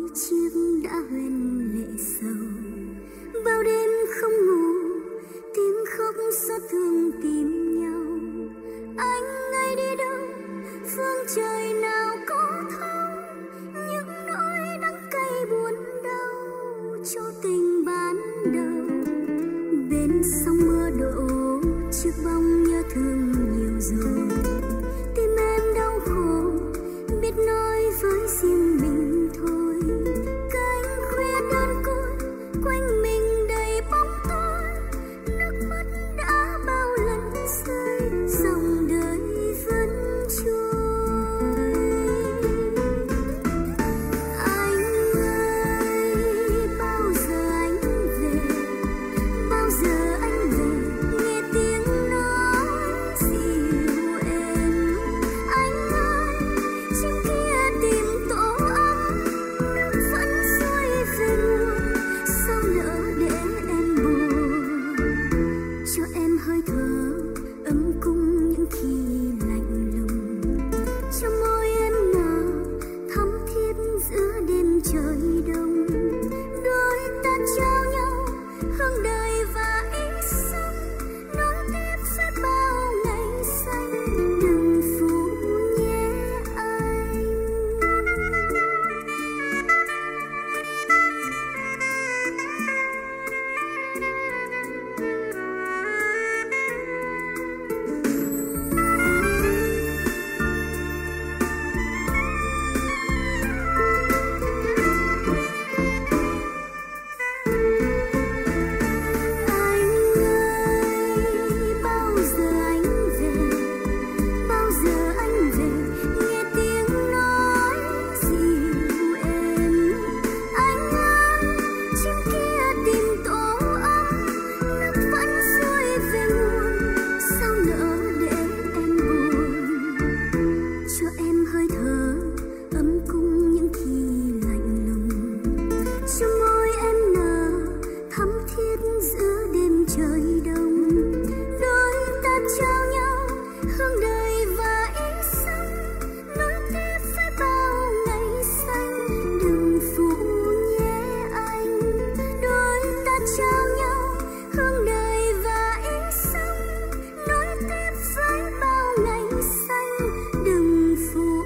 chiếc đã hoen lệ sầu, bao đêm không ngủ tiếng khóc xót thương tìm nhau. Anh ấy đi đâu phương trời nào có thấu những nỗi đắng cay buồn đau cho tình ban đầu. Bên sông mưa đổ chiếc bóng nhớ thương nhiều rồi, tim em đau khổ biết nói với riêng mình thôi. Cánh khuya đơn côi quanh mình đầy bóng tối, nước mắt đã bao lần rơi dòng đời vẫn trôi. Anh ơi bao giờ anh về, bao giờ anh về nghe tiếng nói dịu êm. Anh ơi chim kia tìm tổ ấm, nước vẫn rơi về nguồn, sao nỡ để em buồn. Cho em hơi thở ấm cung những khi lạnh lùng, cho môi em nở thắm thiết giữa đêm trời đông. Đôi ta trao nhau hương đời và ý sống, nối tiếp suốt bao ngày xanh. Đừng phụ nhé anh. Anh ơi bao giờ anh về, bao giờ anh về nghe tiếng nói dịu êm. Anh ơi chim kia tìm tổ ấm, nước vẫn rơi về nguồn, sao nỡ để em buồn. Cho em hơi thở ấm cung những khi lạnh lùng, cho môi em nở thắm thiết giữa đêm trời đông. Đôi ta trao nhau hương đời và ý sống, nối tiếp với bao ngày xanh. Đừng phụ nhé anh. Đôi ta trao nhau hương đời và ý sống, nối tiếp với bao ngày xanh. Đừng phụ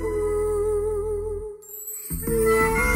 nhé anh.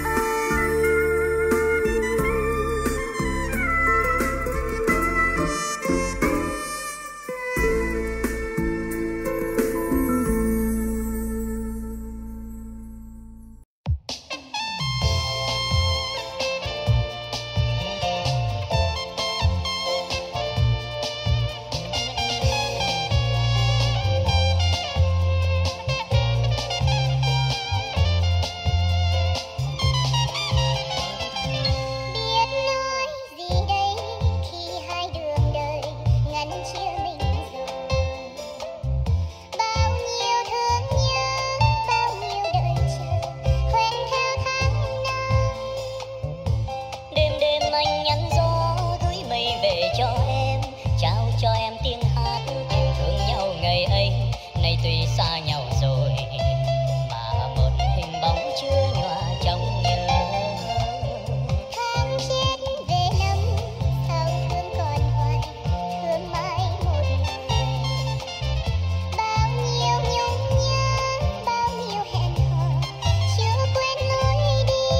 Biết nói gì đây khi hai đường đời ngăn chia mình rồi. Bao nhiêu thương nhớ, bao nhiêu đợi chờ, quen theo tháng năm. Đêm đêm anh nhắn gió gửi mây về cho em, trao cho em tiếng hát yêu thương nhau ngày ấy. Nay tuy xa nhau rồi mà một hình bóng chưa nhòa trong nhớ. Tháng chết về năm, sao thương còn hoài, thương mãi một người. Bao nhiêu nhung nhớ, bao nhiêu hẹn hò, chưa quên lối đi.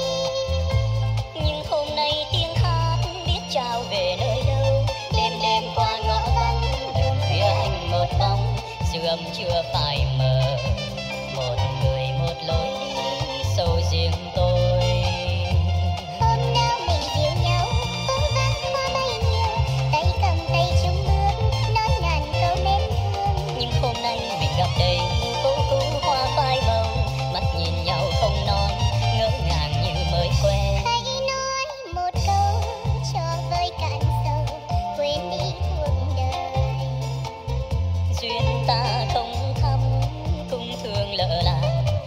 Nhưng hôm nay tiếng hát biết trao về nơi đâu. Đêm đêm qua ngõ vắng, đường khuya anh một bóng, dư âm chưa phai mờ. Một người một lối đi sâu riêng tôi. Hôm nào mình dìu nhau, phố vắng hoa bay nhiều, tay cầm tay chung bước, nói ngàn câu mến thương. Nhưng hôm nay mình gặp đây, phố cũ hoa phai màu, mắt nhìn nhau không nói, ngỡ ngàng như mới quen. Hãy nói một câu cho vơi cạn sầu, quên đi cuộc đời. Duyên ta không thắm, cũng thương lỡ làng,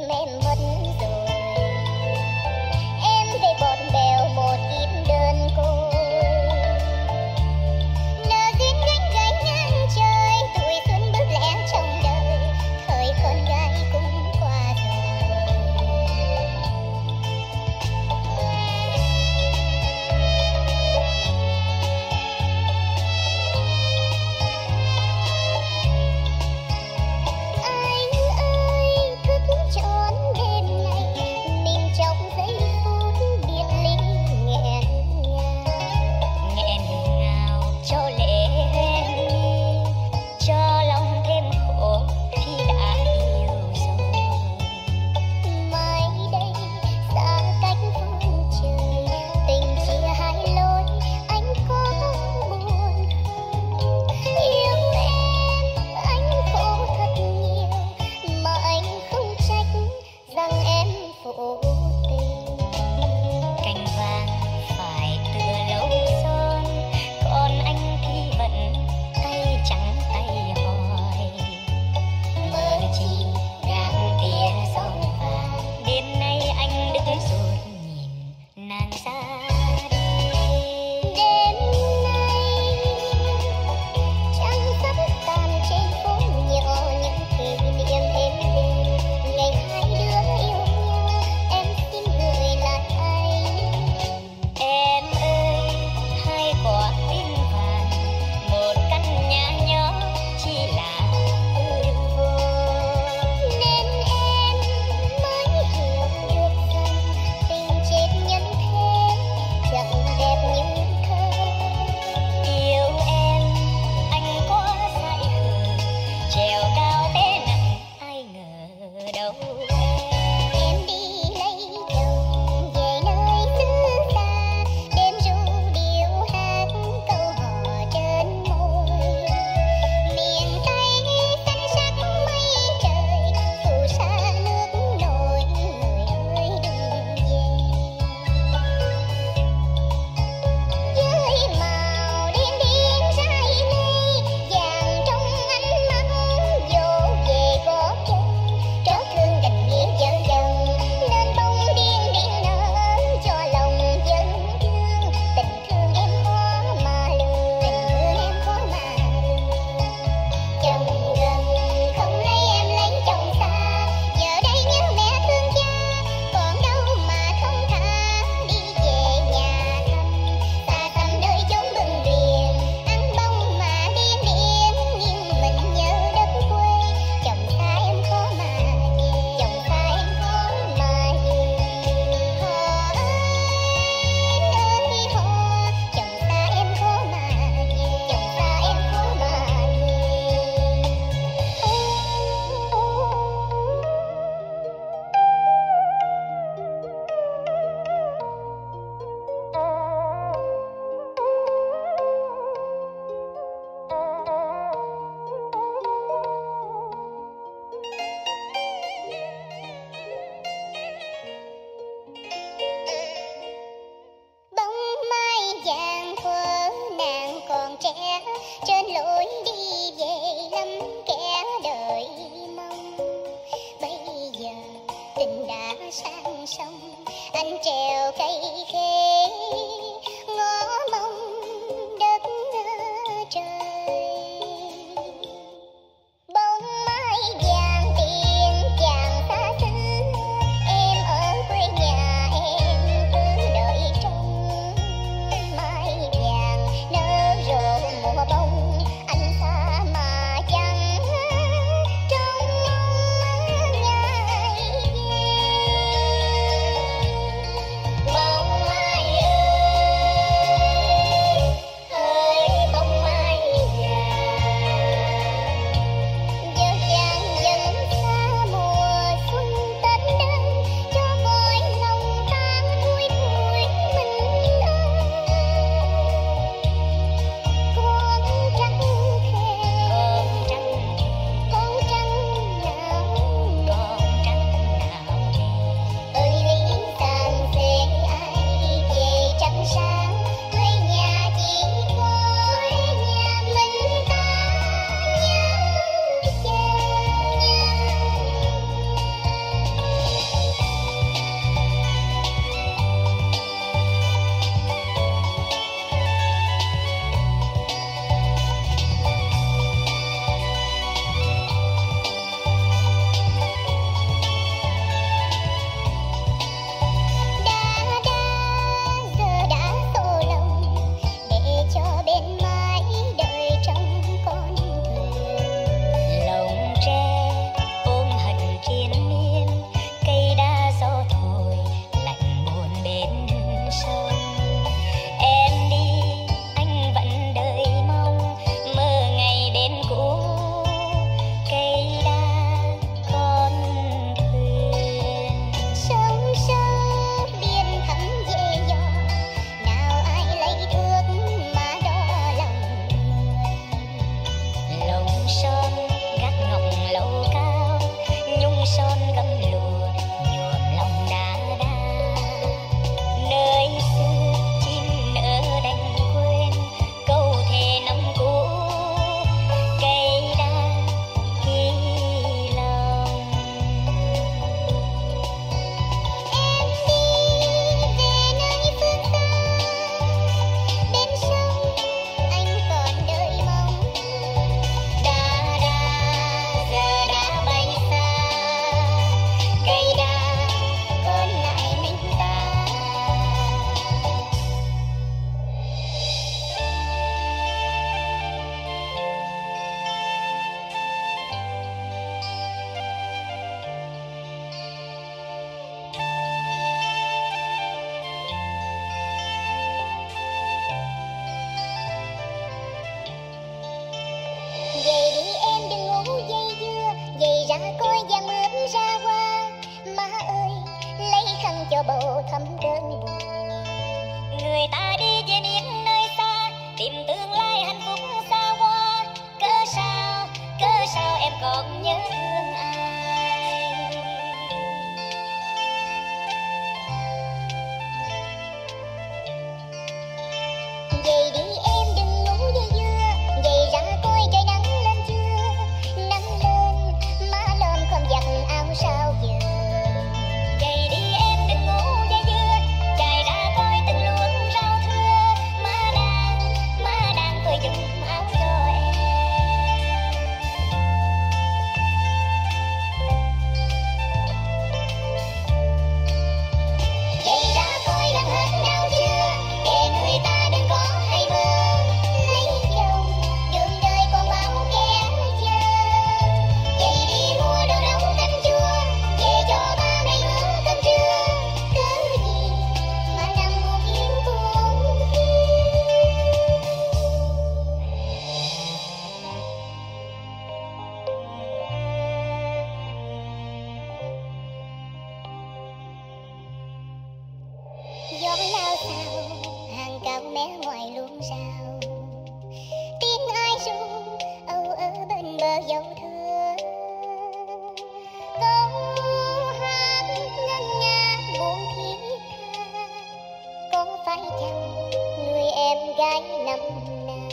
em mất rồi. Em về bọt bèo một kiếp đơn côi, nợ duyên gánh gánh ngang trời, tuổi xuân bước lẻ trong đời, thời con gái cũng qua rồi. Anh ơi thức trọn đêm này, mình trong giây phút biệt ly nghẹn ngào. nghẹn ngào cho lệ hoen mi, cho lòng thêm khổ khi đã yêu rồi. Mai đây xa cách phương trời, tình chia hai lối, anh có buồn không? Yêu em anh khổ thật nhiều, mà anh không trách rằng em phụ tình. Cành vàng phải tựa lâu son, còn anh thì vẫn tay trắng tay hỏi. Mơ chi gác tia son vàng, đêm nay anh đứng ruột nhìn nàng xa đi. Đêm nay trăng sắp tàn trên phố nhỏ, những kỷ niệm êm đềm ngày hai đứa yêu nhau, em xin gửi lại anh. Em ơi, hai quả tim vàng, một căn nhà nhỏ chỉ là hư vô. Nên em mới hiểu được rằng tình chết nhân thế chẳng đẹp như thơ. Yêu em, anh có dại khờ, trèo cao té nặng, ai ngờ đâu Em đi lấy chồng về nơi xứ xa, đêm ru điệu hát câu hò trên môi. Miền Tây xanh sắc mây trời, phù sa nước nổi, người ơi đừng về. Với màu đen đen dải mây, vàng trong ánh mắt dỗ về có chân, trót thương tình nghĩa dở dần, nên bông điên điên nở cho lòng dân thương. Tình thương em khó mà lường, tình thương em khó mà lường. Chồng gần không lấy em lấy chồng xa, giờ đây nhớ mẹ thương cha, còn đâu mà không tha đi về nhà thăm. Xa xăm nơi chốn bưng biển, ăn bông mà điên điên, nhưng mình nhớ đất quê. Chồng xa em khó mà về, chồng xa em khó mà về. Hò ơi hò, chồng xa em khó mà về, chồng xa em khó mà về. Bóng mai vàng thuở nàng còn trẻ, trên lối đi về lắm kẻ đợi mong. Bây giờ tình đã sang sông, anh trèo cây khế ngó mong đất trời. Bóng mai vàng tiền chàng xa xứ, em ở quê nhà em cứ đợi trông. Mai vàng nở rộ mùa bông, anh xa mà chẳng trông mong ngày về. Bóng mai thấm cơn buồn. Người ta đi về miền nơi xa, tìm tương lai hạnh phúc xa hoa. Cớ sao em còn nhớ thương ai? Vậy đi em đừng ngủ dây dưa, dậy ra coi trời nắng lên chưa. Nắng lên má lơm không giặt áo sao giờ. Vậy đi em đừng ngủ dây dưa, trời đã coi từng luống rau thưa. Má đang phơi giùm áo cho em. Vậy ra coi đang hết đau chưa, để người ta đừng có hay mơ lấy chồng, đường đời còn bao kẻ chờ. Vậy đi mua đồ nấu canh chua, về cho ba mẹ nướng cơm trưa. Cớ gì mà nằm buồn hiu buồn gió lao sao hàng cao mé ngoài luống rào. Tiếng ai ru âu ở bên bờ dâu thưa. Câu hát ngân nga buồn thiết tha, có phải chăng người em gái năm nào?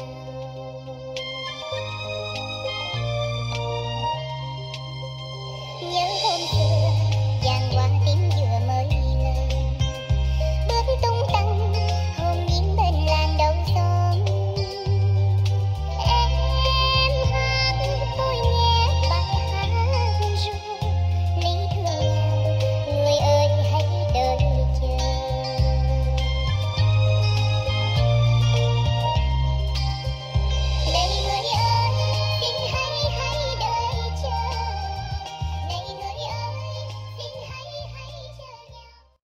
Nhớ